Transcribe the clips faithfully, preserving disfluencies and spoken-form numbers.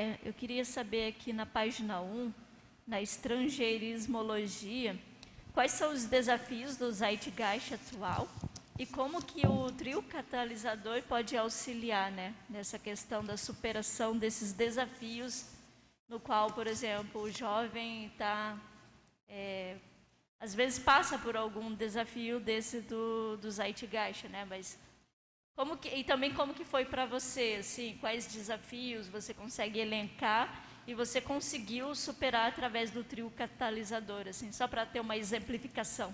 É, eu queria saber aqui na página um, na estrangeirismologia, quais são os desafios do Zeitgeist atual e como que o trio catalisador pode auxiliar, né, nessa questão da superação desses desafios, no qual, por exemplo, o jovem está, é, às vezes passa por algum desafio desse do, do Zeitgeist, né, mas como que, e também como que foi para você, assim, quais desafios você consegue elencar e você conseguiu superar através do trio catalisador, assim, só para ter uma exemplificação.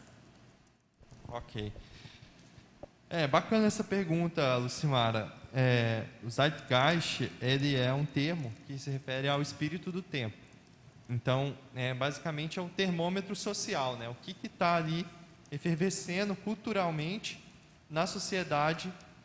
Ok. É bacana essa pergunta, Lucimara. É, o Zeitgeist, ele é um termo que se refere ao espírito do tempo. Então, é, basicamente é um termômetro social, né? O que está ali efervescendo culturalmente na sociedade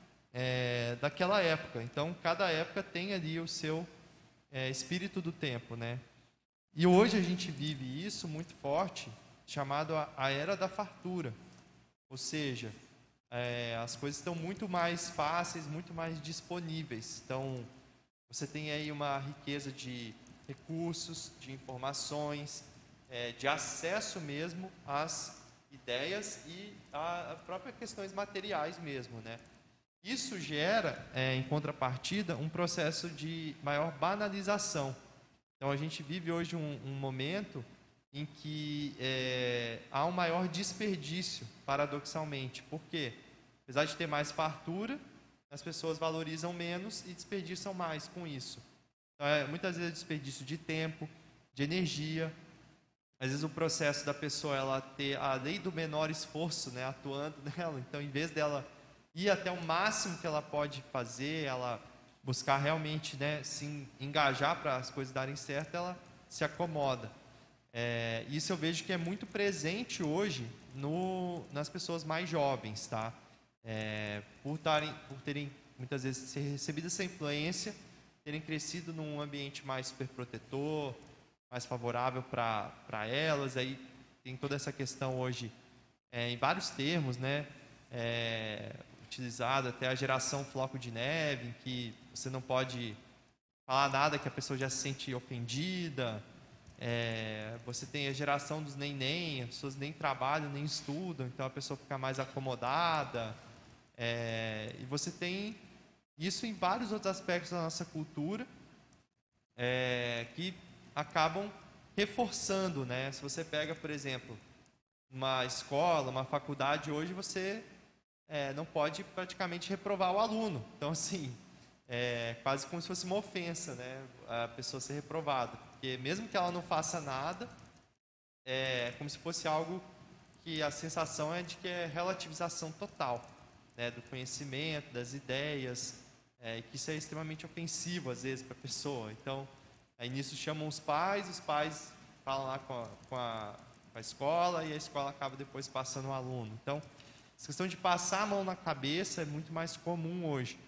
é, daquela época. Então, cada época tem ali o seu é, espírito do tempo, né? E hoje a gente vive isso muito forte, chamado a, a era da fartura. Ou seja, é, as coisas estão muito mais fáceis, muito mais disponíveis. Então, você tem aí uma riqueza de recursos, de informações, é, de acesso mesmo às ideias e a, a próprias questões materiais mesmo, né? Isso gera, é, em contrapartida, um processo de maior banalização. Então, a gente vive hoje um, um momento em que é, há um maior desperdício, paradoxalmente. Por quê? Apesar de ter mais fartura, as pessoas valorizam menos e desperdiçam mais com isso. Então, é, muitas vezes é desperdício de tempo, de energia. Às vezes o processo da pessoa ela ter a lei do menor esforço, né, atuando nela. Então, em vez dela ir até o máximo que ela pode fazer, ela buscar realmente, né, se engajar para as coisas darem certo, ela se acomoda. É, isso eu vejo que é muito presente hoje no, nas pessoas mais jovens, tá? É, por, tarem, por terem muitas vezes recebido essa influência, terem crescido num ambiente mais superprotetor, mais favorável para elas. Aí tem toda essa questão hoje, é, em vários termos, né? É, utilizado até a geração floco de neve, em que você não pode falar nada que a pessoa já se sente ofendida. É, você tem a geração dos nem-nem, as pessoas nem trabalham, nem estudam, então a pessoa fica mais acomodada. É, e você tem isso em vários outros aspectos da nossa cultura, é, que acabam reforçando, né? Se você pega, por exemplo, uma escola, uma faculdade, hoje você é, não pode praticamente reprovar o aluno. Então, assim, é quase como se fosse uma ofensa, né, a pessoa ser reprovada. Porque mesmo que ela não faça nada, é como se fosse algo que a sensação é de que é relativização total, né, do conhecimento, das ideias, é, e que isso é extremamente ofensivo, às vezes, para a pessoa. Então, aí nisso chamam os pais, os pais falam lá com a, com a, com a escola, e a escola acaba depois passando o aluno. Então, essa questão de passar a mão na cabeça é muito mais comum hoje.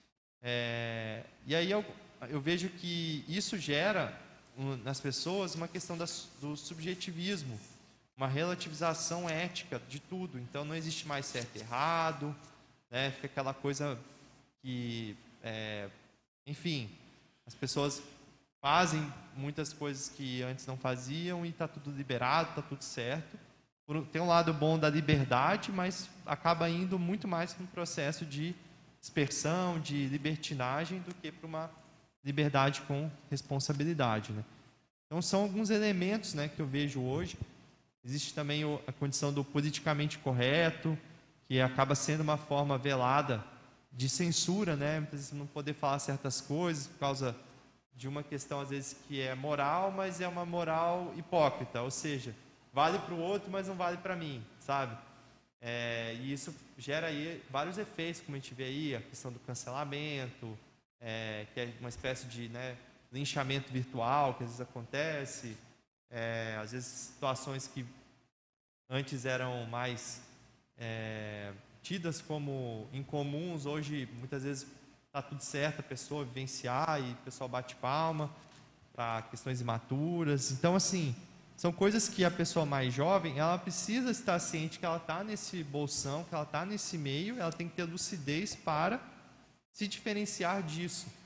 É, e aí eu, eu vejo que isso gera um, nas pessoas uma questão da, do subjetivismo, uma relativização ética de tudo. Então não existe mais certo e errado, né? Fica aquela coisa que, é, enfim, as pessoas fazem muitas coisas que antes não faziam e está tudo liberado, está tudo certo. Tem um lado bom da liberdade, mas acaba indo muito mais para um processo de dispersão, de libertinagem, do que para uma liberdade com responsabilidade, né? Então são alguns elementos, né, que eu vejo hoje. Existe também a condição do politicamente correto, que acaba sendo uma forma velada de censura, né? Muitas vezes não poder falar certas coisas por causa de uma questão, às vezes, que é moral, mas é uma moral hipócrita, ou seja, vale para o outro, mas não vale para mim, sabe? É, e isso gera aí vários efeitos, como a gente vê aí, a questão do cancelamento, é, que é uma espécie de, né, linchamento virtual que às vezes acontece, é, às vezes situações que antes eram mais é, tidas como incomuns, hoje muitas vezes está tudo certo a pessoa vivenciar e o pessoal bate palma para questões imaturas. Então, assim, são coisas que a pessoa mais jovem, ela precisa estar ciente que ela está nesse bolsão, que ela está nesse meio, ela tem que ter lucidez para se diferenciar disso.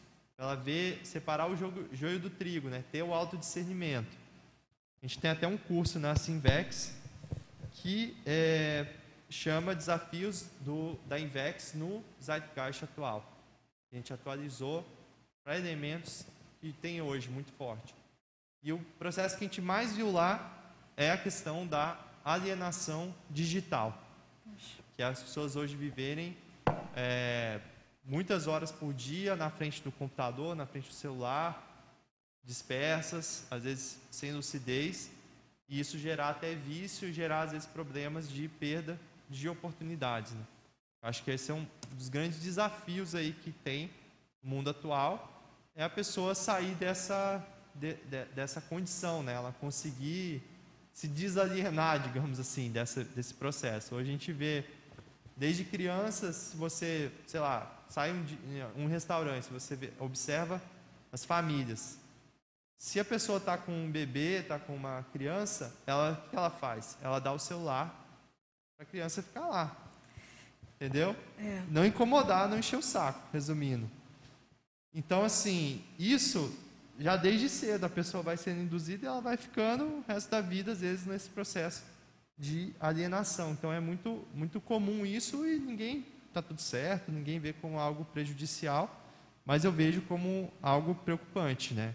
para ela ver, separar o jogo, joio do trigo, né? Ter o autodiscernimento. A gente tem até um curso na Sinvex que é, chama Desafios do, da Invex no Zeitgeist atual. A gente atualizou para elementos que tem hoje muito forte. E o processo que a gente mais viu lá é a questão da alienação digital. Que as pessoas hoje viverem é, muitas horas por dia na frente do computador, na frente do celular, dispersas, às vezes sem lucidez, e isso gerar até vício e gerar, às vezes, problemas de perda de oportunidades. Né? Acho que esse é um dos grandes desafios aí que tem no mundo atual, é a pessoa sair dessa, de, de, dessa condição, né? Ela conseguir se desalienar, digamos assim, dessa, desse processo. Hoje a gente vê, desde crianças, se você, sei lá, sai um, um restaurante, você vê, observa as famílias. Se a pessoa está com um bebê, está com uma criança, ela, o que ela faz? Ela dá o celular para a criança ficar lá. Entendeu? É. Não incomodar, não encher o saco, resumindo. Então, assim, isso, já desde cedo, a pessoa vai sendo induzida e ela vai ficando o resto da vida, às vezes, nesse processo de alienação. Então, é muito, muito comum isso e ninguém, está tudo certo, ninguém vê como algo prejudicial, mas eu vejo como algo preocupante, né?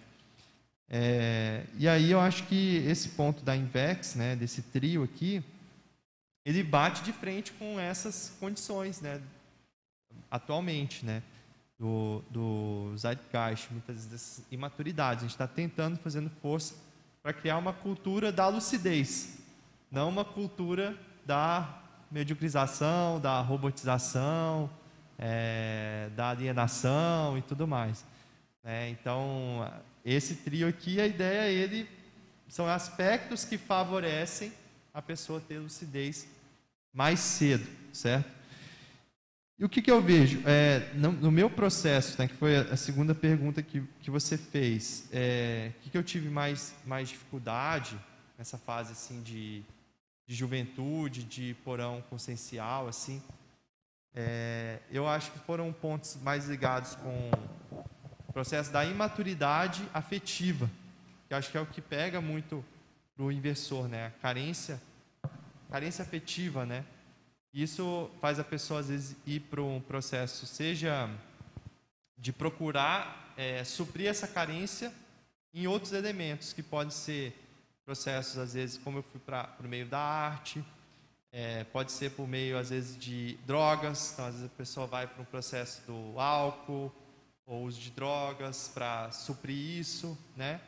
É, e aí eu acho que esse ponto da Invex, né, desse trio aqui, ele bate de frente com essas condições, né, atualmente, né, do, do Zeitgeist, muitas vezes dessas imaturidades. A gente está tentando, fazendo força para criar uma cultura da lucidez, não uma cultura da mediocrização, da robotização, é, da alienação e tudo mais. É, então, esse trio aqui, a ideia, ele são aspectos que favorecem a pessoa ter lucidez mais cedo, certo? E o que, que eu vejo? É, no, no meu processo, né, que foi a segunda pergunta que, que você fez, é, o que, que eu tive mais, mais dificuldade nessa fase assim, de, de juventude, de porão consciencial, assim, é, eu acho que foram pontos mais ligados com o processo da imaturidade afetiva, que acho que é o que pega muito para o inversor, né? A carência, carência afetiva, né? Isso faz a pessoa, às vezes, ir para um processo, seja de procurar é, suprir essa carência em outros elementos, que podem ser processos, às vezes, como eu fui para o meio da arte, é, pode ser por meio, às vezes, de drogas. Então, às vezes, a pessoa vai para um processo do álcool, ou uso de drogas para suprir isso, né?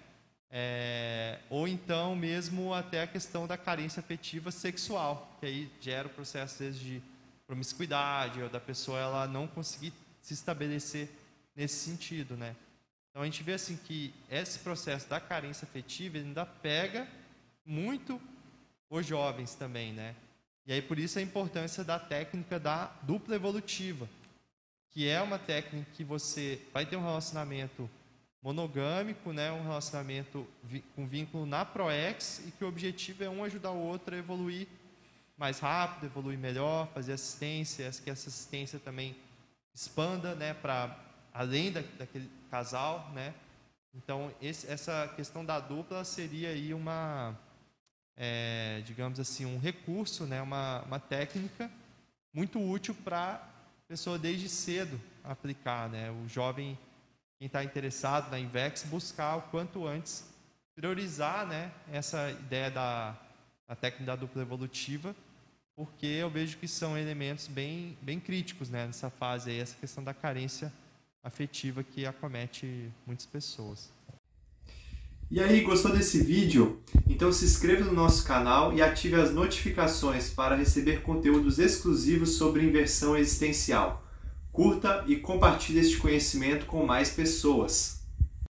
É, ou então mesmo até a questão da carência afetiva sexual, que aí gera o processo às vezes de promiscuidade, ou da pessoa ela não conseguir se estabelecer nesse sentido, né? Então a gente vê assim que esse processo da carência afetiva ele ainda pega muito os jovens também, né? E aí por isso a importância da técnica da dupla evolutiva, que é uma técnica que você vai ter um relacionamento monogâmico, né, um relacionamento com vínculo na ProEx, e que o objetivo é um ajudar o outro a evoluir mais rápido, evoluir melhor, fazer assistência, que essa assistência também expanda, né, para além da, daquele casal, né. Então esse, essa questão da dupla seria aí uma, é, digamos assim, um recurso, né, uma, uma técnica muito útil para a pessoa desde cedo aplicar, né, o jovem, quem está interessado na Invex, buscar o quanto antes priorizar, né, essa ideia da, da técnica da dupla evolutiva, porque eu vejo que são elementos bem, bem críticos, né, nessa fase aí, essa questão da carência afetiva que acomete muitas pessoas. E aí, gostou desse vídeo? Então se inscreva no nosso canal e ative as notificações para receber conteúdos exclusivos sobre inversão existencial. Curta e compartilhe este conhecimento com mais pessoas.